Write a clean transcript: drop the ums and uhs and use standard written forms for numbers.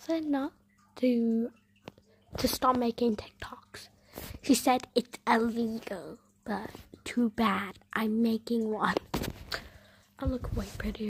said not to stop making TikToks. She said it's illegal, but too bad I'm making one. I look way prettier.